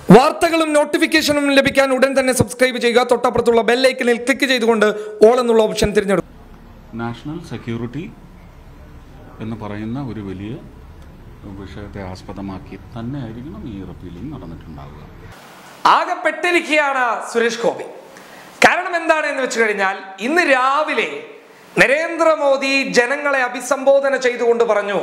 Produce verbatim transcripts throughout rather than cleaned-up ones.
വാർത്തകളും നോട്ടിഫിക്കേഷനും ലഭിക്കാൻ ഉടൻ തന്നെ സബ്സ്ക്രൈബ് ചെയ്യുക. തൊട്ടപ്പുറത്തുള്ള ബെൽ ഐക്കണിൽ ക്ലിക്ക് ചെയ്തുകൊണ്ട് ഓൾ എന്നുള്ള ഓപ്ഷൻ തിരഞ്ഞെടുക്കും. നാഷണൽ സെക്യൂരിറ്റി എന്ന് പറയുന്ന ഒരു വലിയ വിഷയത്തെ ആസ്പദമാക്കി തന്നെ ആയിരിക്കണം ഈ റീപ്പീലിംഗ് നടന്നിട്ടുണ്ടാവുക. ആകെ പെട്ടിരിക്കുകയാണ് സുരേഷ് ഗോപി. കാരണം എന്താണ് എന്ന് വെച്ച് കഴിഞ്ഞാൽ, ഇന്ന് രാവിലെ നരേന്ദ്രമോദി ജനങ്ങളെ അഭിസംബോധന ചെയ്തുകൊണ്ട് പറഞ്ഞു,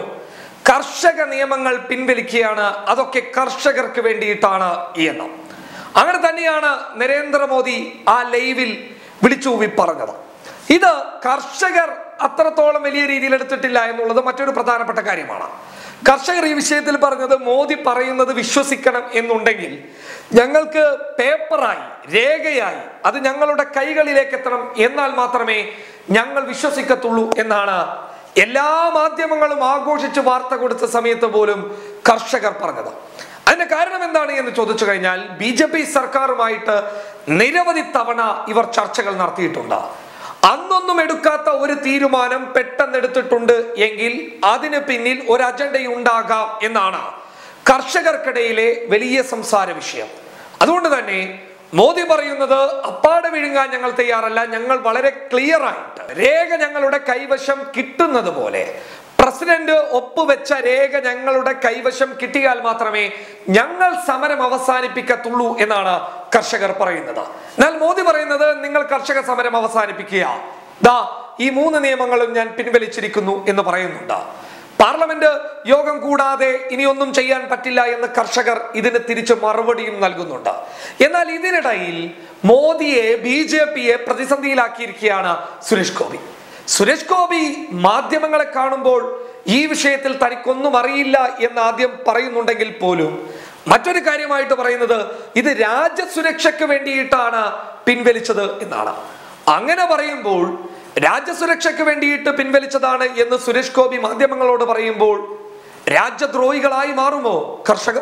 കർഷക നിയമങ്ങൾ പിൻവലിക്കുകയാണ്, അതൊക്കെ കർഷകർക്ക് വേണ്ടിയിട്ടാണ് എന്ന്. അങ്ങനെ തന്നെയാണ് നരേന്ദ്രമോദി ആ ലൈവിൽ വിളിച്ചൂവി പറഞ്ഞത്. ഇത് കർഷകർ അത്രത്തോളം വലിയ രീതിയിൽ എടുത്തിട്ടില്ല എന്നുള്ളത് മറ്റൊരു പ്രധാനപ്പെട്ട കാര്യമാണ്. കർഷകർ ഈ വിഷയത്തിൽ പറഞ്ഞത്, മോദി പറയുന്നത് വിശ്വസിക്കണം എന്നുണ്ടെങ്കിൽ ഞങ്ങൾക്ക് പേപ്പറായി രേഖയായി അത് ഞങ്ങളുടെ കൈകളിലേക്ക് എത്തണം, എന്നാൽ മാത്രമേ ഞങ്ങൾ വിശ്വസിക്കത്തുള്ളൂ എന്നാണ് എല്ലാ മാധ്യമങ്ങളും ആഘോഷിച്ച് വാർത്ത കൊടുത്ത സമയത്ത് പോലും കർഷകർ പറഞ്ഞത്. അതിന്റെ കാരണം എന്താണ് എന്ന് ചോദിച്ചു കഴിഞ്ഞാൽ, ബി ജെ പി സർക്കാരുമായിട്ട് നിരവധി തവണ ഇവർ ചർച്ചകൾ നടത്തിയിട്ടുണ്ട്. അന്നൊന്നും എടുക്കാത്ത ഒരു തീരുമാനം പെട്ടെന്ന് എടുത്തിട്ടുണ്ട് എങ്കിൽ അതിന് പിന്നിൽ ഒരു അജണ്ടയുണ്ടാകാം എന്നാണ് കർഷകർക്കിടയിലെ വലിയ സംസാര വിഷയം. അതുകൊണ്ട് തന്നെ മോദി പറയുന്നത് അപ്പാടെ വിഴുങ്ങാൻ ഞങ്ങൾ തയ്യാറല്ല, ഞങ്ങൾ വളരെ ക്ലിയർ ആയിട്ട് രേഖ ഞങ്ങളുടെ കൈവശം കിട്ടുന്നത് പോലെ, പ്രസിഡന്റ് ഒപ്പുവെച്ച രേഖ ഞങ്ങളുടെ കൈവശം കിട്ടിയാൽ മാത്രമേ ഞങ്ങൾ സമരം അവസാനിപ്പിക്കത്തുള്ളൂ എന്നാണ് കർഷകർ പറയുന്നത്. എന്നാൽ മോദി പറയുന്നത്, നിങ്ങൾ കർഷക സമരം അവസാനിപ്പിക്കുക, ദാ ഈ മൂന്ന് നിയമങ്ങളും ഞാൻ പിൻവലിച്ചിരിക്കുന്നു എന്ന് പറയുന്നുണ്ട്. പാർലമെന്റ് യോഗം കൂടാതെ ഇനിയൊന്നും ചെയ്യാൻ പറ്റില്ല എന്ന് കർഷകർ ഇതിന് തിരിച്ച് മറുപടിയും നൽകുന്നുണ്ട്. എന്നാൽ ഇതിനിടയിൽ മോദിയെ ബി ജെ പിയെ പ്രതിസന്ധിയിലാക്കിയിരിക്കുകയാണ് സുരേഷ് ഗോപി. സുരേഷ് ഗോപി മാധ്യമങ്ങളെ കാണുമ്പോൾ ഈ വിഷയത്തിൽ തനിക്കൊന്നും അറിയില്ല എന്ന് ആദ്യം പറയുന്നുണ്ടെങ്കിൽ പോലും മറ്റൊരു കാര്യമായിട്ട് പറയുന്നത്, ഇത് രാജ്യസുരക്ഷയ്ക്ക് വേണ്ടിയിട്ടാണ് പിൻവലിച്ചത് എന്നാണ്. അങ്ങനെ പറയുമ്പോൾ രാജ്യസുരക്ഷയ്ക്ക് വേണ്ടിയിട്ട് പിൻവലിച്ചതാണ് എന്ന് സുരേഷ് ഗോപി മാധ്യമങ്ങളോട് പറയുമ്പോൾ രാജ്യദ്രോഹികളായി മാറുമോ കർഷകർ?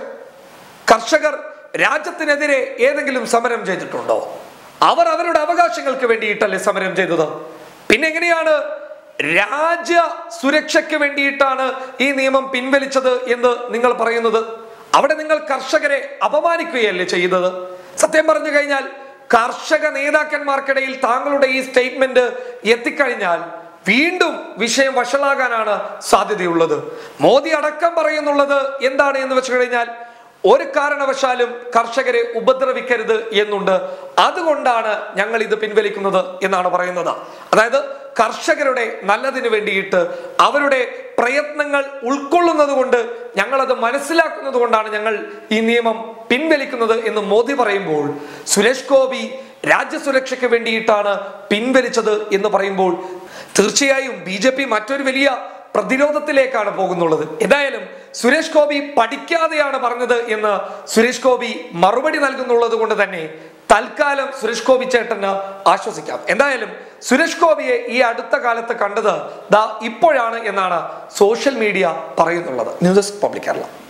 കർഷകർ രാജ്യത്തിനെതിരെ ഏതെങ്കിലും സമരം ചെയ്തിട്ടുണ്ടോ? അവർ അവരുടെ അവകാശങ്ങൾക്ക് വേണ്ടിയിട്ടല്ലേ സമരം ചെയ്തത്? പിന്നെ എങ്ങനെയാണ് രാജ്യ സുരക്ഷയ്ക്ക് വേണ്ടിയിട്ടാണ് ഈ നിയമം പിൻവലിച്ചത് എന്ന് നിങ്ങൾ പറയുന്നത്? അവിടെ നിങ്ങൾ കർഷകരെ അപമാനിക്കുകയല്ലേ ചെയ്തത്? സത്യം പറഞ്ഞു കഴിഞ്ഞാൽ കർഷക നേതാക്കന്മാർക്കിടയിൽ താങ്കളുടെ ഈ സ്റ്റേറ്റ്മെന്റ് എത്തിക്കഴിഞ്ഞാൽ വീണ്ടും വിഷയം വഷളാകാനാണ് സാധ്യതയുള്ളത്. മോദി അടക്കം പറയുന്നുള്ളത് എന്താണ് എന്ന് വെച്ച് കഴിഞ്ഞാൽ, ഒരു കാരണവശാലും കർഷകരെ ഉപദ്രവിക്കരുത് എന്നുണ്ട്, അതുകൊണ്ടാണ് ഞങ്ങൾ ഇത് പിൻവലിക്കുന്നത് എന്നാണ് പറയുന്നത്. അതായത് കർഷകരുടെ നല്ലതിന് വേണ്ടിയിട്ട് അവരുടെ പ്രയത്നങ്ങൾ ഉൾക്കൊള്ളുന്നത് കൊണ്ട്, ഞങ്ങളത് മനസ്സിലാക്കുന്നത് കൊണ്ടാണ് ഞങ്ങൾ ഈ നിയമം പിൻവലിക്കുന്നത് എന്ന് മോദി പറയുമ്പോൾ, സുരേഷ് ഗോപി രാജ്യസുരക്ഷയ്ക്ക് വേണ്ടിയിട്ടാണ് പിൻവലിച്ചത് എന്ന് പറയുമ്പോൾ തീർച്ചയായും ബി ജെ പി മറ്റൊരു വലിയ പ്രതിരോധത്തിലേക്കാണ് പോകുന്നുള്ളത്. എന്തായാലും സുരേഷ് ഗോപി പഠിക്കാതെയാണ് പറഞ്ഞത് എന്ന് സുരേഷ് ഗോപി മറുപടി നൽകുന്നുള്ളത് കൊണ്ട് തന്നെ തൽക്കാലം സുരേഷ് ഗോപി ചേട്ടന് ആശ്വസിക്കാം. എന്തായാലും സുരേഷ് ഗോപിയെ ഈ അടുത്ത കാലത്ത് കണ്ടത് ദാ ഇപ്പോഴാണ് എന്നാണ് സോഷ്യൽ മീഡിയ പറയുന്നുള്ളത്. News desk public Kerala.